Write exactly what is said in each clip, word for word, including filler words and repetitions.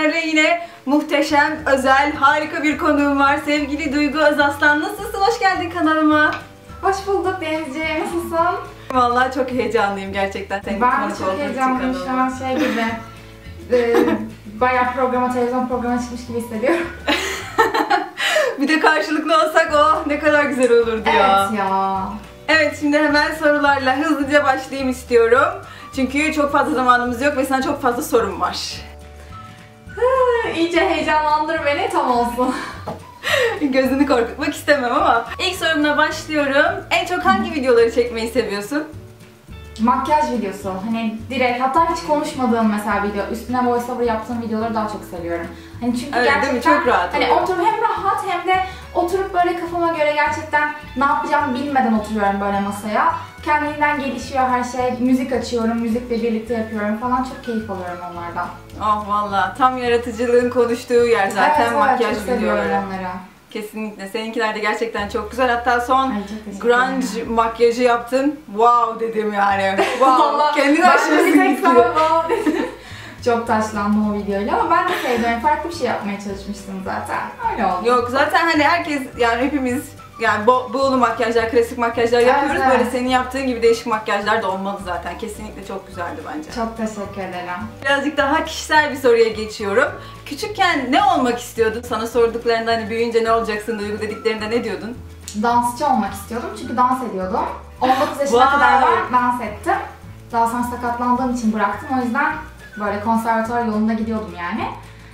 sizlerle yine muhteşem, özel, harika bir konuğum var. Sevgili Duygu Özaslan. Nasılsın? Hoş geldin kanalıma. Hoş bulduk Denizciğim. Nasılsın? Vallahi çok heyecanlıyım gerçekten. Senin ben de çok heyecanlıyım şu an şey gibi. e, bayağı programa, televizyon programına çıkmış gibi hissediyorum. Bir de karşılıklı olsak oh ne kadar güzel olurdu ya. Evet ya. Evet, şimdi hemen sorularla hızlıca başlayayım istiyorum. Çünkü çok fazla zamanımız yok ve sana çok fazla sorum var. İyice heyecanlandır beni, tam olsun. Gözünü korkutmak istemem ama ilk sorumla başlıyorum. En çok hangi videoları çekmeyi seviyorsun? Makyaj videosu. Hani direkt, hatta hiç konuşmadığım mesela video, üstüne voiceover yaptığım videoları daha çok seviyorum. Hani çünkü evet, gerçekten değil mi? Çok rahat hani oluyor. oturup hem rahat hem de oturup böyle kafama göre gerçekten ne yapacağımı bilmeden oturuyorum böyle masaya. Kendiliğinden gelişiyor her şey. Müzik açıyorum, müzikle birlikte yapıyorum falan. Çok keyif alıyorum onlardan. Oh valla tam yaratıcılığın konuştuğu yer zaten evet, makyaj evet, çok videoları. onları. Kesinlikle. Seninkiler de gerçekten çok güzel. Hatta son Ay, grunge makyajı yaptın. Wow dedim yani. Wow. Kendini aşırı bir tek sana wow dedim. Çok taşlandım o videoyla ama ben de sevdim. Farklı bir şey yapmaya çalışmıştım zaten. Öyle oldu. Yok zaten hani herkes, yani hepimiz yani bo buğulu makyajlar, klasik makyajlar yapıyoruz. Evet, böyle senin yaptığın gibi değişik makyajlar da olmalı zaten. Kesinlikle çok güzeldi bence. Çok teşekkür ederim. Birazcık daha kişisel bir soruya geçiyorum. Küçükken ne olmak istiyordun? Sana sorduklarında hani büyüyünce ne olacaksın Duygu dediklerinde ne diyordun? Dansçı olmak istiyordum çünkü dans ediyordum. on dokuz yaşına Vay. kadar ben dans ettim. Daha sonra sakatlandığım için bıraktım. O yüzden böyle konservatuvar yolunda gidiyordum yani.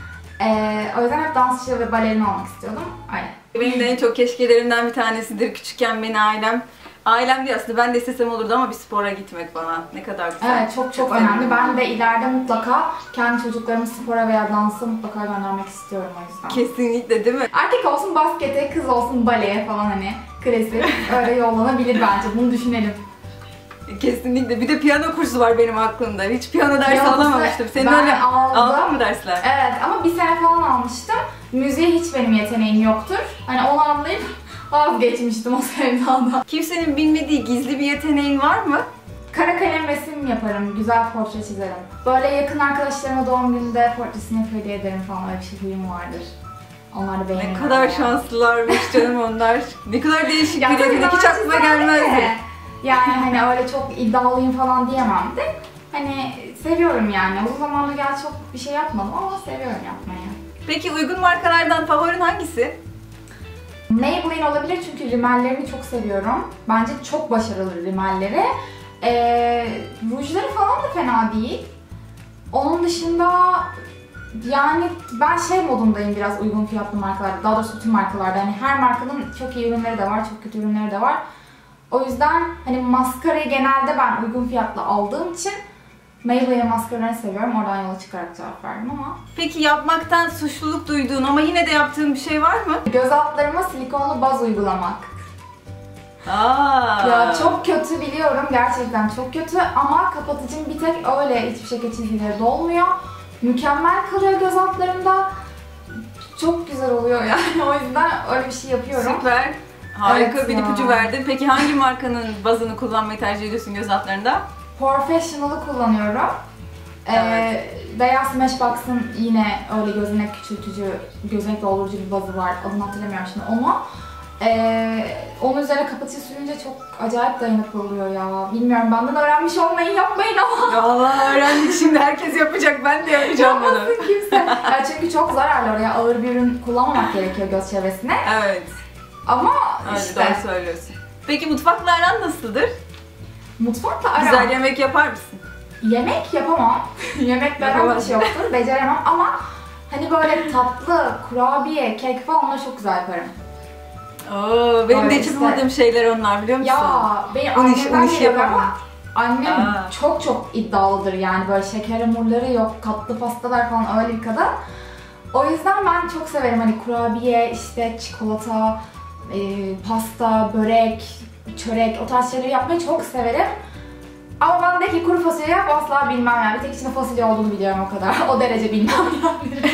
Ee, o yüzden hep dansçı ve balerin olmak istiyordum. Öyle. Benim de en çok keşkelerimden bir tanesidir. Küçükken beni ailem, ailem diye aslında ben de istesem olurdu ama bir spora gitmek falan. Ne kadar güzel. Evet, çok çok önemli. Ben de ileride mutlaka kendi çocuklarımı spora veya dansa mutlaka göndermek istiyorum o yüzden. Kesinlikle, değil mi? Erkek olsun baskete, kız olsun baleye falan, hani klasik. Öyle yollanabilir bence. Bunu düşünelim. Kesinlikle. Bir de piyano kursu var benim aklımda. Hiç piyano dersi Piyanosu alamamıştım. Senin ben öyle aldım. aldın mı dersler? Evet ama bir sene falan almıştım. Müziğe hiç benim yeteneğim yoktur. Hani onu anlayıp vazgeçmiştim o sevdadan. Kimsenin bilmediği gizli bir yeteneğin var mı? Kara kalem resim yaparım, güzel portre çizerim. Böyle yakın arkadaşlarıma doğum gününde portresini hediye ederim falan, öyle bir şey huyum vardır. Onlar da beğenirler. Ne kadar yani. Şanslılarmış canım onlar. Ne kadar değişik Ya bir yetenek, hiç aklıma gelmezdi. Yani hani öyle çok iddialıyım falan diyemem de. Hani seviyorum yani. Uzun zamandır gerçi çok bir şey yapmadım ama seviyorum yapmayı. Peki uygun markalardan favorin hangisi? Maybelline olabilir çünkü rimellerini çok seviyorum. Bence çok başarılı rimelleri. Ee, rujları falan da fena değil. Onun dışında yani ben şey modundayım biraz uygun fiyatlı markalarda. Daha doğrusu bütün markalarda. Hani her markanın çok iyi ürünleri de var, çok kötü ürünleri de var. O yüzden hani maskarayı genelde ben uygun fiyatlı aldığım için Maybelline maskaralarını seviyorum. Oradan yola çıkarak cevap verdim ama. Peki yapmaktan suçluluk duyduğun ama yine de yaptığın bir şey var mı? Göz altlarıma silikonlu baz uygulamak. Aa. Ya çok kötü biliyorum, gerçekten çok kötü ama kapatıcım bir tek öyle, hiçbir şekilde çizgileri dolmuyor. Mükemmel kalıyor göz altlarımda. Çok güzel oluyor yani, o yüzden öyle bir şey yapıyorum. Süper. Harika, Evet bir ya. ipucu verdin. Peki hangi markanın bazını kullanmayı tercih ediyorsun göz altlarında? Professional'ı kullanıyorum. Evet. Ee, veya Smashbox'ın yine öyle gözenek küçültücü, gözenek doldurucu bir bazı var. Adını hatırlamıyorum şimdi onu. Ee, onun üzerine kapatıcı sürünce çok acayip dayanıklı oluyor ya. Bilmiyorum, benden öğrenmiş olmayı yapmayın ama. Vallahi öğrendik, şimdi herkes yapacak, ben de yapacağım bunu. Yapmasın kimse. Ya çünkü çok zararlı, oraya ağır bir ürün kullanmamak gerekiyor göz çevresine. Evet. Ama Evet, işte. doğru söylüyorsun. Peki mutfakla aran nasıldır? Mutfakla aram. Güzel yemek yapar mısın? Yemek yapamam. Yemekle aram hiç yoktur. Beceremem ama hani böyle tatlı, kurabiye, kek falan onları çok güzel yaparım. Oo, benim Evet, de hiç işte. yapamadığım şeyler onlar, biliyor musun? Ya benim Un iş- annemden un iş geliyor yapamam. ama annem Aa. çok çok iddialıdır yani, böyle şeker hamurları yok, katlı pastalar falan, öyle bir kadın. O yüzden ben çok severim hani kurabiye, işte çikolata, e, pasta, börek, çörek, o tarz şeyleri yapmayı çok severim. Ama ben de ki kuru fasulye yap asla bilmem yani. Bir tek içinde fasulye olduğunu biliyorum, o kadar. O derece bilmem yani.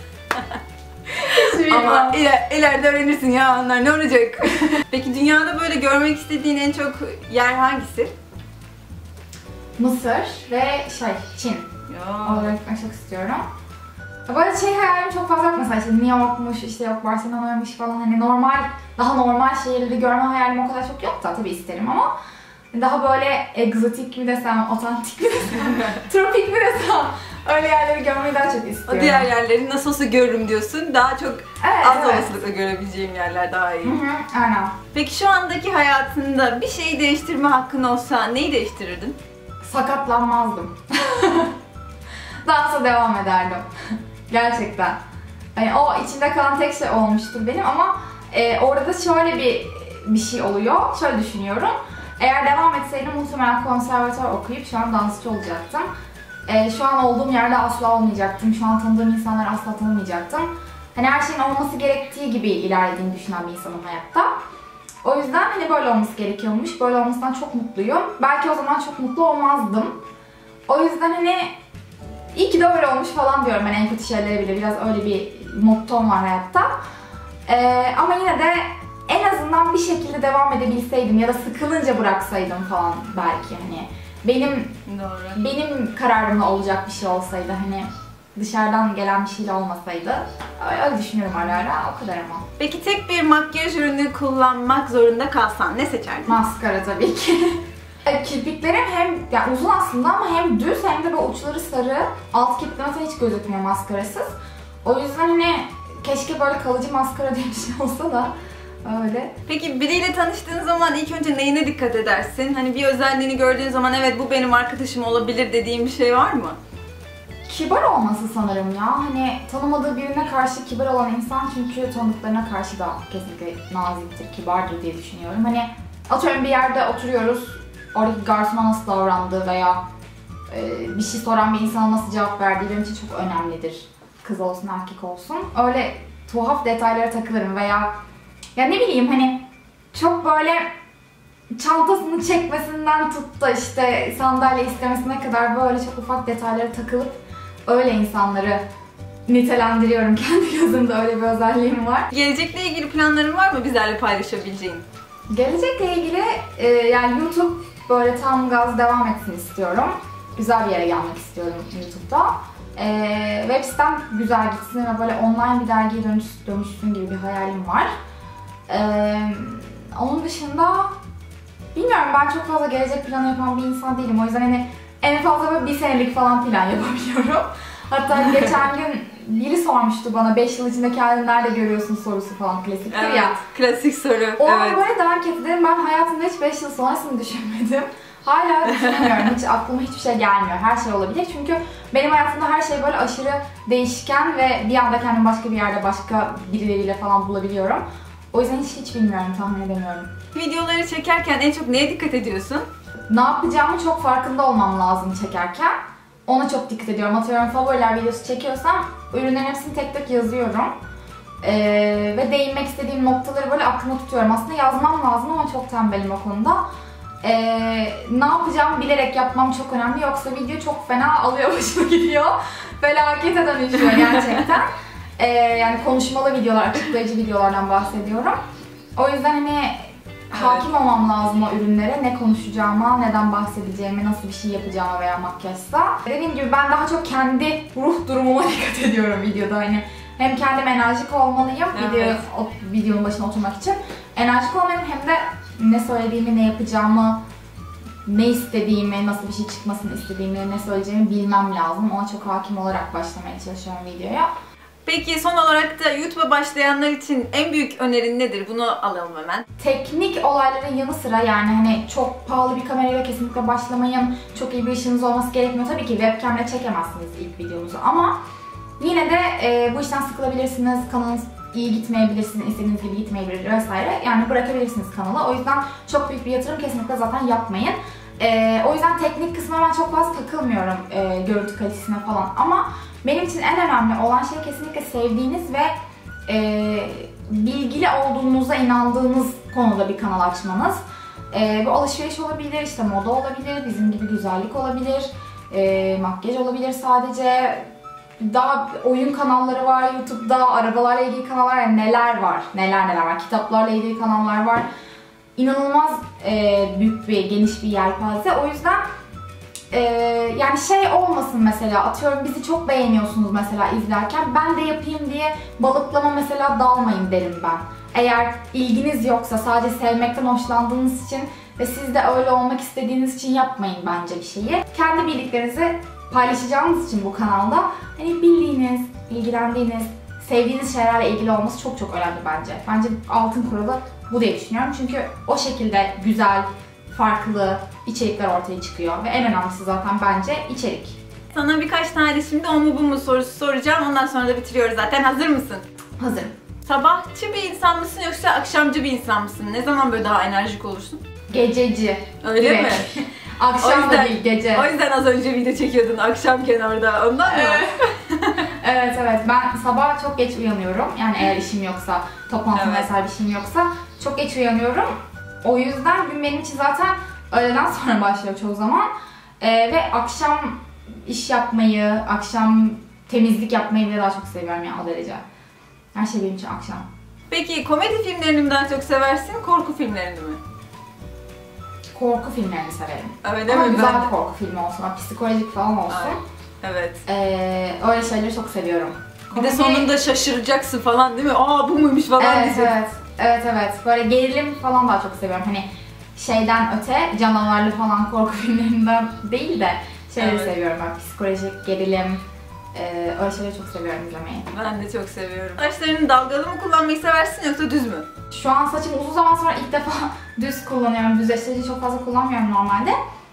Ama iler, ileride öğrenirsin ya, onlar ne olacak? Peki dünyada böyle görmek istediğin en çok yer hangisi? Mısır ve şey, Çin. Ya. Oraya gitmek çok istiyorum. Böyle şey hayalim çok fazla yok mesela, işte New York'muş, işte yok Barcelona'ymış falan, hani normal, daha normal şehirleri görme hayalim o kadar çok yok da tabii isterim ama daha böyle egzotik mi desem, otantik mi desem, tropik mi desem, öyle yerleri görmeyi daha çok istiyorum. O diğer yerleri nasıl olsa görürüm diyorsun, daha çok evet, az evet. olasılıkla görebileceğim yerler daha iyi. Hı hı, aynen. Peki şu andaki hayatında bir şeyi değiştirme hakkın olsa neyi değiştirirdin? Sakatlanmazdım. Dansa devam ederdim. Gerçekten. Yani o içimde kalan tek şey olmuştur benim ama e, orada şöyle bir bir şey oluyor. Şöyle düşünüyorum. Eğer devam etseydim muhtemelen konservatuvar okuyup şu an dansçı olacaktım. E, şu an olduğum yerde asla olmayacaktım. Şu an tanıdığım insanları asla tanımayacaktım. Hani her şeyin olması gerektiği gibi ilerlediğini düşünen bir insanım hayatta. O yüzden hani böyle olması gerekiyormuş. Böyle olmasından çok mutluyum. Belki o zaman çok mutlu olmazdım. O yüzden hani iyi ki de öyle olmuş falan diyorum ben en kötü şeylere bile. Biraz öyle bir mottom var hayatta. Ee, ama yine de en azından bir şekilde devam edebilseydim ya da sıkılınca bıraksaydım falan belki hani. Benim Doğru. benim kararımla olacak bir şey olsaydı, hani dışarıdan gelen bir şeyle olmasaydı. Öyle, öyle düşünüyorum ara ara, o kadar ama. Peki tek bir makyaj ürünü kullanmak zorunda kalsan ne seçerdin? Maskara tabii ki. Kirpiklerim hem yani uzun aslında ama hem düz hem de böyle uçları sarı. Alt kirpikler mesela hiç gözükmüyor maskarasız. O yüzden hani keşke böyle kalıcı maskara diye bir şey olsa da öyle. Peki biriyle tanıştığın zaman ilk önce neyine dikkat edersin? Hani bir özelliğini gördüğün zaman evet bu benim arkadaşım olabilir dediğin bir şey var mı? Kibar olması sanırım ya. Hani tanımadığı birine karşı kibar olan insan çünkü tanıdıklarına karşı da kesinlikle naziktir, kibardır diye düşünüyorum. Hani atıyorum bir yerde oturuyoruz, oradaki garsona nasıl davrandığı veya e, bir şey soran bir insana nasıl cevap verdiği benim için çok önemlidir. Kız olsun, erkek olsun. Öyle tuhaf detaylara takılırım veya ya ne bileyim hani çok böyle çantasını çekmesinden tut da işte sandalye istemesine kadar böyle çok ufak detaylara takılıp öyle insanları nitelendiriyorum. Kendi gözümde öyle bir özelliğim var. Gelecekle ilgili planların var mı bizlerle paylaşabileceğin? Gelecekle ilgili e, yani YouTube böyle tam gaz devam etsin istiyorum. Güzel bir yere gelmek istiyorum YouTube'da. E, web sitem güzel gitsin ve böyle online bir dergiye dönüş, dönüşsün gibi bir hayalim var. E, onun dışında bilmiyorum, ben çok fazla gelecek planı yapan bir insan değilim. O yüzden hani en fazla böyle bir senelik falan plan yapabiliyorum. Hatta geçen gün biri sormuştu bana beş yıl içinde kendini nerede görüyorsun sorusu falan, klasiktir Evet, ya. klasik soru. O an evet. böyle derk ettim. Ben hayatımda hiç beş yıl sonrasını düşünmedim. Hala düşünemiyorum. Hiç aklıma hiçbir şey gelmiyor. Her şey olabilir. Çünkü benim hayatımda her şey böyle aşırı değişken ve bir anda kendimi başka bir yerde başka birileriyle falan bulabiliyorum. O yüzden hiç hiç bilmiyorum, tahmin edemiyorum. Videoları çekerken en çok neye dikkat ediyorsun? Ne yapacağımı çok farkında olmam lazım çekerken. Ona çok dikkat ediyorum. Atıyorum favoriler videosu çekiyorsam ürünlerin hepsini tek tek yazıyorum. Ee, ve değinmek istediğim noktaları böyle aklımda tutuyorum. Aslında yazmam lazım ama çok tembelim o konuda. Ee, ne yapacağımı bilerek yapmam çok önemli. Yoksa video çok fena alıyor başıma gidiyor. Felakete dönüşüyor gerçekten. Ee, yani konuşmalı videolar, açıklayıcı videolardan bahsediyorum. O yüzden hani hakim olmam lazım o ürünlere, ne konuşacağıma, neden bahsedeceğime, nasıl bir şey yapacağıma veya makyajsa. Dediğim gibi ben daha çok kendi ruh durumuma dikkat ediyorum videoda. Hani hem kendim enerjik olmalıyım, evet. video, o, videonun başına oturmak için. Enerjik olmalıyım hem de ne söylediğimi, ne yapacağımı, ne istediğimi, nasıl bir şey çıkmasını istediğimi, ne söyleyeceğimi bilmem lazım. Ona çok hakim olarak başlamaya çalışıyorum videoya. Peki son olarak da YouTube'a başlayanlar için en büyük önerin nedir? Bunu alalım hemen. Teknik olayların yanı sıra yani hani çok pahalı bir kamerayla kesinlikle başlamayın. Çok iyi bir ışığınız olması gerekmiyor. Tabii ki webcam'le çekemezsiniz ilk videonuzu ama yine de e, bu işten sıkılabilirsiniz. Kanalınız iyi gitmeyebilirsiniz, istediğiniz gibi gitmeyebilir vesaire. Yani bırakabilirsiniz kanalı. O yüzden çok büyük bir yatırım kesinlikle zaten yapmayın. E, o yüzden teknik kısmına ben çok fazla takılmıyorum, e, görüntü kalitesine falan ama benim için en önemli olan şey kesinlikle sevdiğiniz ve e, bilgili olduğunuza inandığınız konuda bir kanal açmanız. E, bu alışveriş olabilir, işte moda olabilir, bizim gibi güzellik olabilir, e, makyaj olabilir sadece. Daha oyun kanalları var YouTube'da, arabalarla ilgili kanallar, yani neler var, neler neler var, kitaplarla ilgili kanallar var. İnanılmaz e, büyük bir, geniş bir yelpaze. O yüzden Ee, yani şey olmasın mesela, atıyorum bizi çok beğeniyorsunuz mesela izlerken, ben de yapayım diye balıklama mesela dalmayın derim ben. Eğer ilginiz yoksa, sadece sevmekten hoşlandığınız için ve siz de öyle olmak istediğiniz için yapmayın bence bir şeyi. Kendi bildiklerinizi paylaşacağınız için bu kanalda hani bildiğiniz, ilgilendiğiniz, sevdiğiniz şeylerle ilgili olması çok çok önemli bence. Bence altın kuralı bu diye düşünüyorum. Çünkü o şekilde güzel, farklı içerikler ortaya çıkıyor ve en önemlisi zaten bence içerik. Sana birkaç tane şimdi o mu bu mu sorusu soracağım. Ondan sonra da bitiriyoruz zaten. Hazır mısın? Hazırım. Sabahçı bir insan mısın yoksa akşamcı bir insan mısın? Ne zaman böyle daha enerjik olursun? Gececi. Öyle Direkt. mi? Akşam yüzden, da değil, gece. O yüzden az önce video çekiyordun akşamken orada. Ondan mı? Evet. Evet evet, ben sabah çok geç uyanıyorum. Yani eğer işim yoksa, toplantım Evet. vesaire bir şeyim yoksa çok geç uyanıyorum. O yüzden gün benim için zaten öğleden sonra başlıyor çoğu zaman. Ee, ve akşam iş yapmayı, akşam temizlik yapmayı bile daha çok seviyorum yani, o derece. Her şey benim için akşam. Peki komedi filmlerini mi daha çok seversin, korku filmlerini mi? Korku filmlerini severim. Öyle Ama mi? güzel Ben de- korku filmi olsun, psikolojik falan olsun. Ay, evet. Ee, öyle şeyleri çok seviyorum. Bir de Komedi- sonunda şaşıracaksın falan değil mi? Aa bu muymuş falan Evet, diyeceksin. evet, evet, evet. Böyle gerilim falan daha çok seviyorum. Hani şeyden öte, canavarlı falan korku filmlerinden değil de şeyleri Evet. seviyorum ben. Psikolojik, gerilim, e, öyle şeyleri çok seviyorum izlemeyi. Ben de çok seviyorum. Saçlarını dalgalı mı kullanmayı seversin yoksa düz mü? Şu an saçım uzun zaman sonra ilk defa düz kullanıyorum. Düzleştirici çok fazla kullanmıyorum normalde.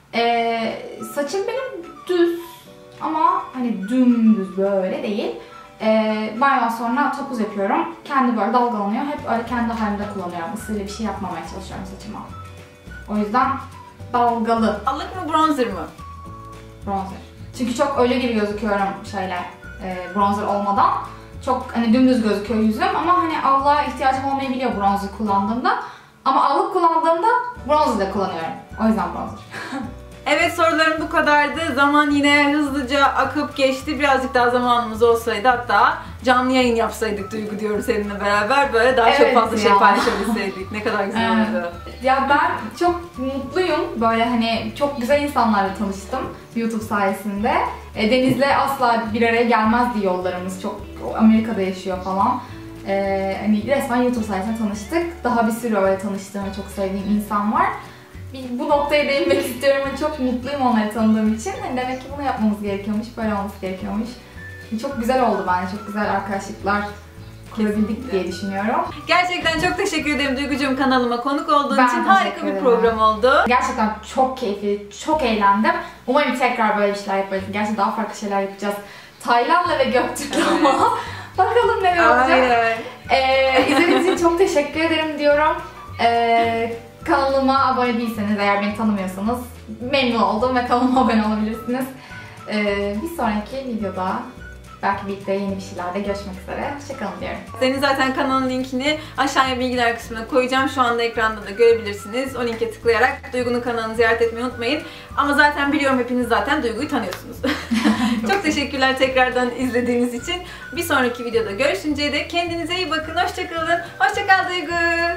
E, saçım benim düz ama hani dümdüz böyle değil. E, banyodan sonra topuz yapıyorum. Kendi böyle dalgalanıyor. Hep öyle kendi halimde kullanıyorum. Isıyla bir şey yapmamaya çalışıyorum saçıma. O yüzden dalgalı Allık mı bronzer mı? bronzer. Çünkü çok öyle gibi gözüküyorum şeyle, e, bronzer olmadan. Çok hani dümdüz gözüküyor yüzüm ama hani Allah'a ihtiyacım olmayabiliyor bronzer kullandığımda. Ama allık kullandığımda bronzer de kullanıyorum. O yüzden bronzer. Evet, sorularım bu kadardı. Zaman yine hızlıca akıp geçti. Birazcık daha zamanımız olsaydı, hatta canlı yayın yapsaydık Duygu diyorum seninle beraber. Böyle daha Evet çok fazla şey ya. paylaşabilseydik. Ne kadar güzel Evet. olurdu. Ya ben çok mutluyum. Böyle hani çok güzel insanlarla tanıştım YouTube sayesinde. E, Deniz'le asla bir araya gelmezdi yollarımız. Çok o Amerika'da yaşıyor falan. E, hani resmen YouTube sayesinde tanıştık. Daha bir sürü öyle tanıştığım ve çok sevdiğim insan var. Bir, bu noktaya değinmek istiyorum. Hani çok mutluyum onları tanıdığım için. Hani demek ki bunu yapmamız gerekiyormuş, böyle olması gerekiyormuş. Çok güzel oldu bence. Çok güzel arkadaşlıklar kurabildik Kesinlikle. diye düşünüyorum. Gerçekten çok teşekkür ederim Duygucuğum, kanalıma konuk olduğun Ben için. teşekkür Harika bir ederim. program oldu. Gerçekten çok keyifli, çok eğlendim. Umarım tekrar böyle bir şeyler yaparız. Gerçekten daha farklı şeyler yapacağız. Tayland'la ve Göktürk'le ama bakalım neler olacak. Aynen. Ee, izlediğiniz için çok teşekkür ederim diyorum. Ee, kanalıma abone değilseniz, eğer beni tanımıyorsanız memnun oldum ve kanalıma abone olabilirsiniz. Ee, bir sonraki videoda belki birlikte yeni bir şeylerde görüşmek üzere. Hoşçakalın diyorum. Senin zaten kanalın linkini aşağıya bilgiler kısmına koyacağım. Şu anda ekranda da görebilirsiniz. O linke tıklayarak Duygu'nun kanalını ziyaret etmeyi unutmayın. Ama zaten biliyorum, hepiniz zaten Duygu'yu tanıyorsunuz. Çok teşekkürler tekrardan izlediğiniz için. Bir sonraki videoda görüşünceye dek kendinize iyi bakın. Hoşçakalın. Hoşçakal Duygu.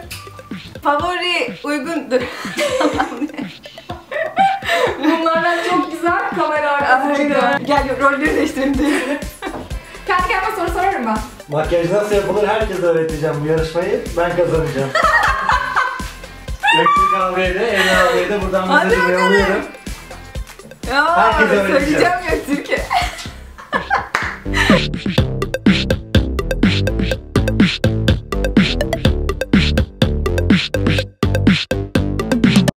Favori uygundur. Bunlardan çok güzel kamera arkası çıkıyor. Gel rolleri değiştirelim Duygu. Kendi kendime soru sorarım ben. Makyaj nasıl yapılır herkese öğreteceğim bu yarışmayı. Ben kazanacağım. Göktürk abiye de, Emre abiye de buradan Hadi mesajımı bakalım. yolluyorum. Ya, Herkese öğreteceğim. söyleyeceğim ya Türkiye.